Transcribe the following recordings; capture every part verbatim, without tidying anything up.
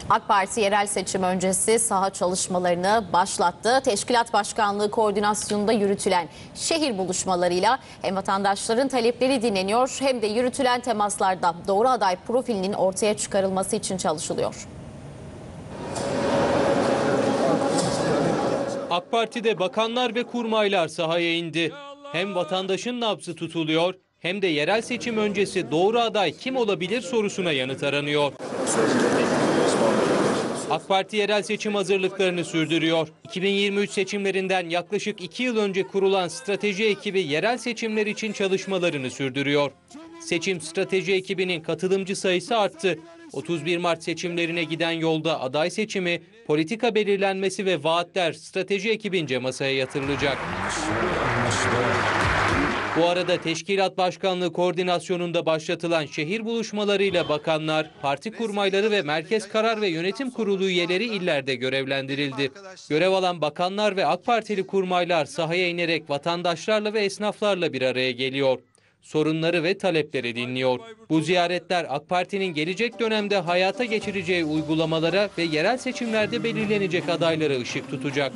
AK Parti yerel seçim öncesi saha çalışmalarını başlattı. Teşkilat Başkanlığı koordinasyonunda yürütülen şehir buluşmalarıyla hem vatandaşların talepleri dinleniyor hem de yürütülen temaslarda doğru aday profilinin ortaya çıkarılması için çalışılıyor. AK Parti'de bakanlar ve kurmaylar sahaya indi. Hem vatandaşın nabzı tutuluyor hem de yerel seçim öncesi doğru aday kim olabilir sorusuna yanıt aranıyor. AK Parti yerel seçim hazırlıklarını sürdürüyor. iki bin yirmi üç seçimlerinden yaklaşık iki yıl önce kurulan strateji ekibi yerel seçimler için çalışmalarını sürdürüyor. Seçim strateji ekibinin katılımcı sayısı arttı. otuz bir Mart seçimlerine giden yolda aday seçimi, politika belirlenmesi ve vaatler strateji ekibince masaya yatırılacak. Bu arada Teşkilat Başkanlığı koordinasyonunda başlatılan şehir buluşmalarıyla bakanlar, parti kurmayları ve Merkez Karar ve Yönetim Kurulu üyeleri illerde görevlendirildi. Görev alan bakanlar ve AK Partili kurmaylar sahaya inerek vatandaşlarla ve esnaflarla bir araya geliyor. Sorunları ve talepleri dinliyor. Bu ziyaretler AK Parti'nin gelecek dönemde hayata geçireceği uygulamalara ve yerel seçimlerde belirlenecek adaylara ışık tutacak.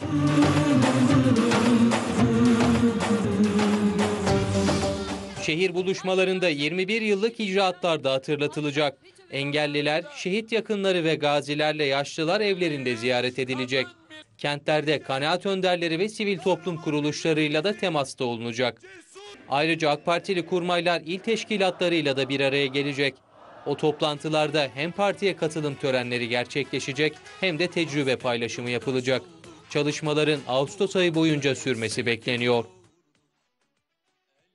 Şehir buluşmalarında yirmi bir yıllık icraatlar da hatırlatılacak. Engelliler, şehit yakınları ve gazilerle yaşlılar evlerinde ziyaret edilecek. Kentlerde kanaat önderleri ve sivil toplum kuruluşlarıyla da temasta olunacak. Ayrıca AK Partili kurmaylar il teşkilatlarıyla da bir araya gelecek. O toplantılarda hem partiye katılım törenleri gerçekleşecek hem de tecrübe paylaşımı yapılacak. Çalışmaların Ağustos ayı boyunca sürmesi bekleniyor.